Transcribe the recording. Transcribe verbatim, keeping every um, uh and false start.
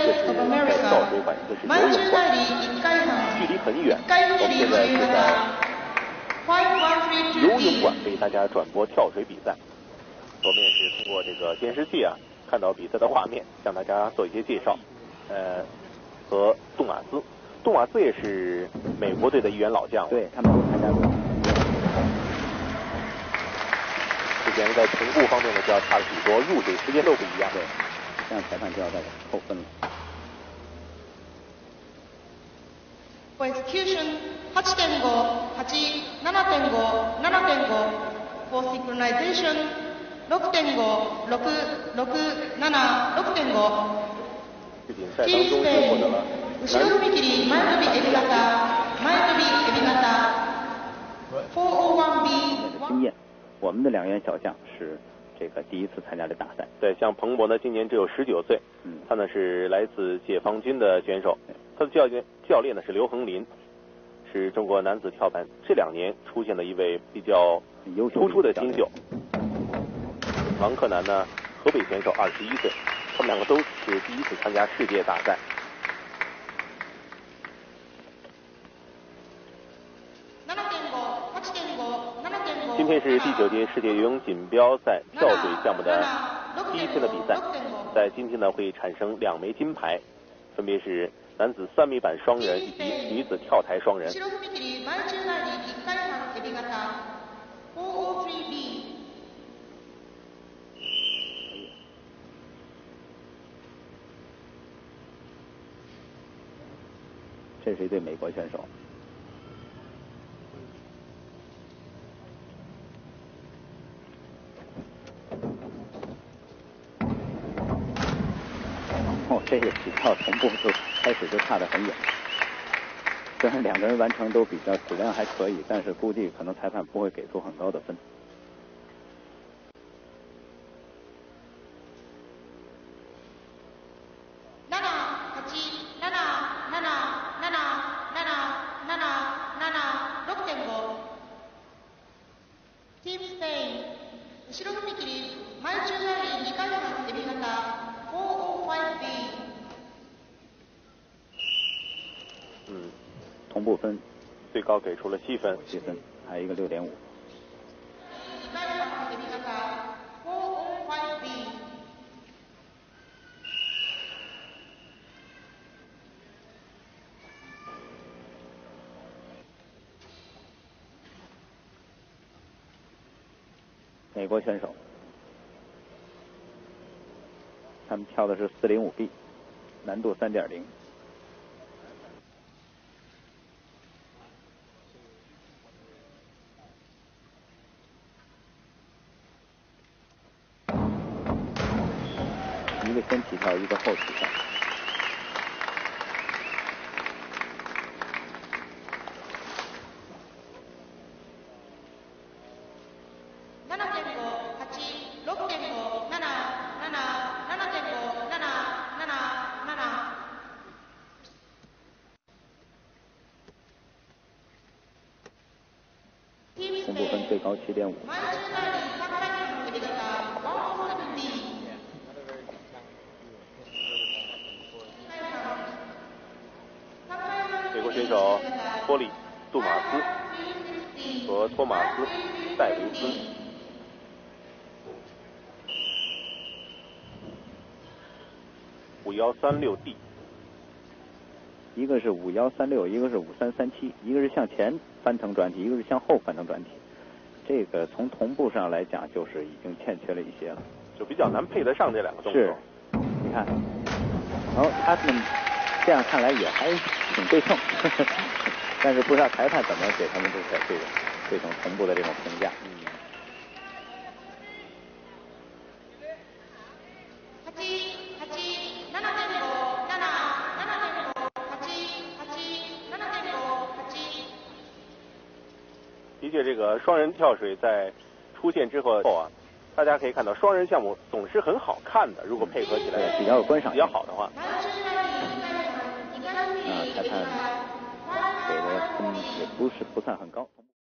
个是在跳水馆，一个是游泳馆，距离很远。我们现在是在游泳馆为大家转播跳水比赛。我们也是通过这个监视器啊，看到比赛的画面，向大家做一些介绍。呃，和杜马斯，杜马斯也是美国队的一员老将， 对他们都参加过。 之前在同步方面呢，就要差了许多，入水时间都不一样。 对，这样裁判就要再扣分了。 For execution はちてんご、はち、ななてんご、ななてんご。For synchronization ろくてんご、ろく、ろく、なな、ろくてんご。 比赛当中是获得了後ろ踏み切り前跳びエビ型、前跳びエビ型。四零一 B。 经验，我们的两员小将是这个第一次参加这大赛。 对，像彭博呢，今年只有十九岁，嗯，他呢是来自解放军的选手，他的教练教练呢是刘恒林，是中国男子跳板这两年出现的一位比较突出的新秀。王克南呢，河北选手，二十一岁，他们两个都是第一次参加世界大赛。今天是第九届世界游泳锦标赛跳水项目的第一天的比赛，在今天呢会产生两枚金牌，分别是男子三米板双人以及女子跳台双人。 这是一对美国选手。哦，这个起跳同步就开始就差得很远。虽然两个人完成都比较质量还可以，但是估计可能裁判不会给出很高的分。 嗯， 同步分最高给出了七分， 七分，还有一个六点五。美国选手，他们跳的是四零五 B， 难度三点零。一个先起跳，一个后起跳。同步分最高七点五。 美国选手托利·杜马斯和托马斯·戴维斯。五幺三六 D。 一个是五幺三六，一个是五三三七，一个是向前翻腾转体，一个是向后翻腾转体。这个从同步上来讲，就是已经欠缺了一些了， 就比较难配得上这两个动作。 是，你看，然后他们这样看来也还挺对称，但是不知道裁判怎么给他们这个这个这种同步的这种评价。嗯。 的确，这个双人跳水在出现之后啊，大家可以看到双人项目总是很好看的，如果配合起来比较有观赏比较好的话。 啊，裁判给的分也不是不算很高。